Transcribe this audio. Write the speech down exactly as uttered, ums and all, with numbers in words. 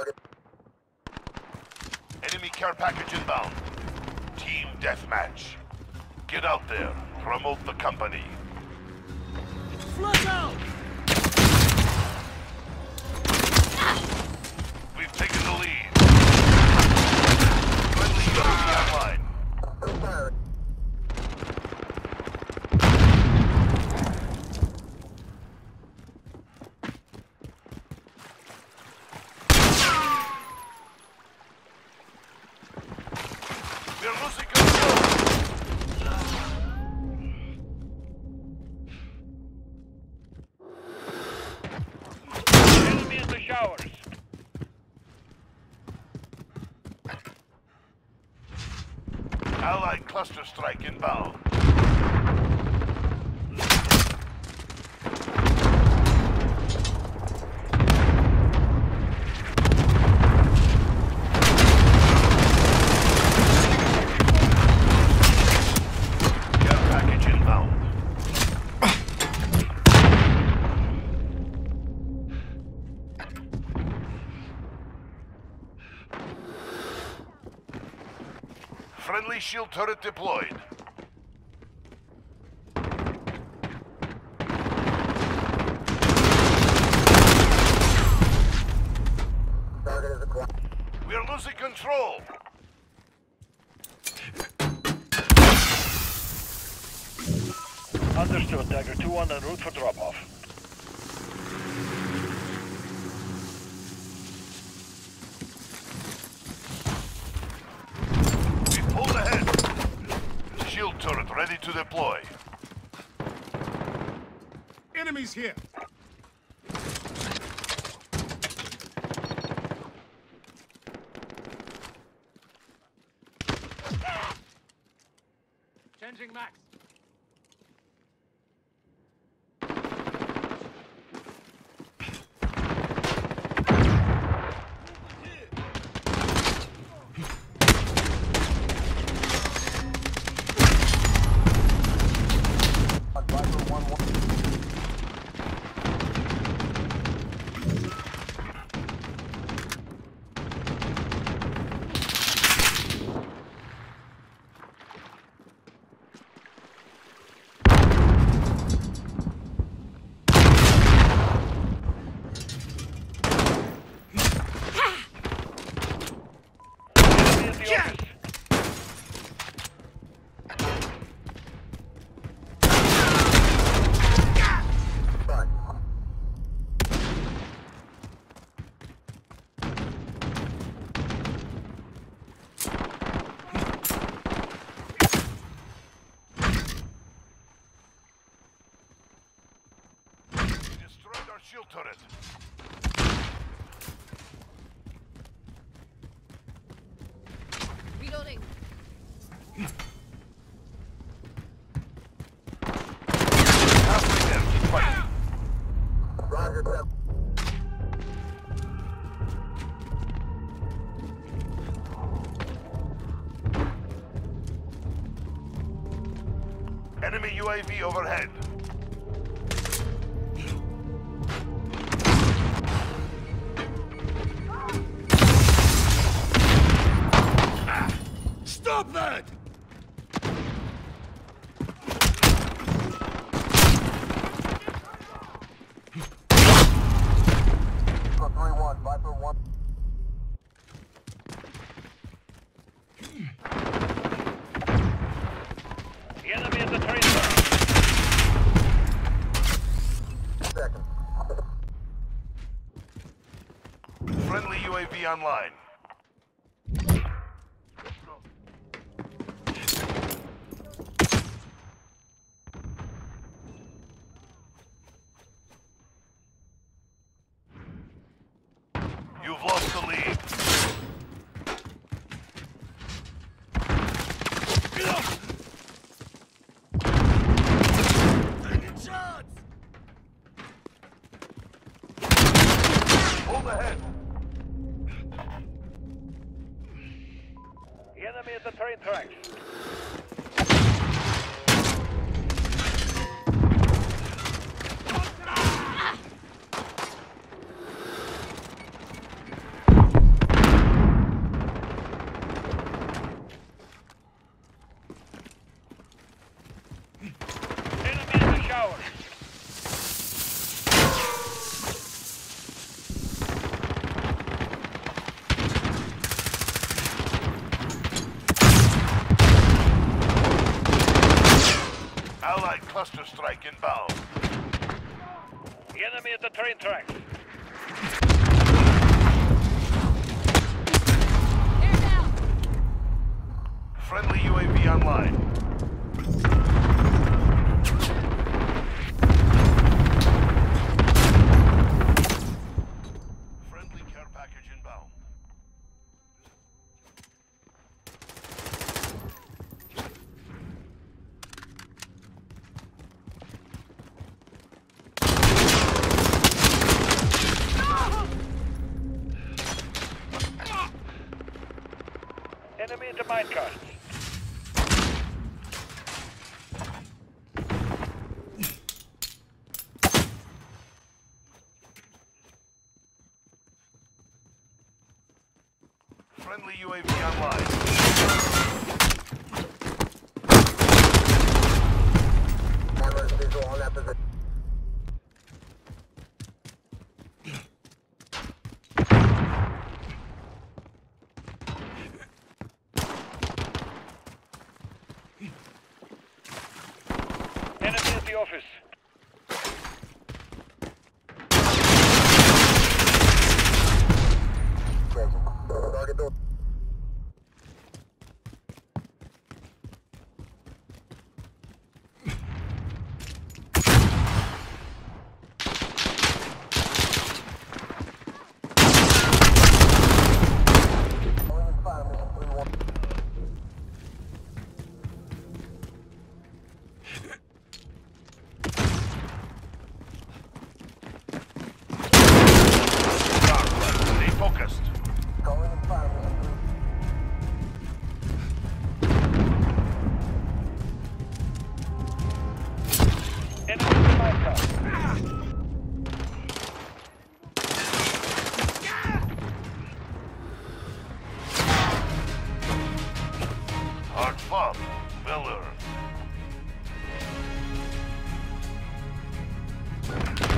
Enemy care package inbound. Team deathmatch. Get out there. Promote the company. Flush out! We've taken the lead. Friendly U A V online. We're losing control. Enemy in the showers. Allied cluster strike inbound. Care package inbound. Friendly shield turret deployed. We are losing control. Understood, Dagger two one en route for drop-off. We pulled ahead. Shield turret ready to deploy. Enemies here! Changing max. Enemy at the office. We destroyed our shield turret. Reloading. Halfway there, keep fighting. Enemy U A V overhead. Stop that! The enemy at the train track. Friendly U A V online. You've lost the lead. Hold ahead. The enemy at the train tracks. Allied cluster strike inbound. The enemy at the train tracks. Air down! Friendly U A V online. Friendly care package inbound. Enemy at the minecart. Friendly U A V online. Cameras visual on that position. Enemy at the office. Target door. Going in fire, mission three one. Stay focused. Going in fire, mission three. Enemy at the minecart. Hard fought. Well earned.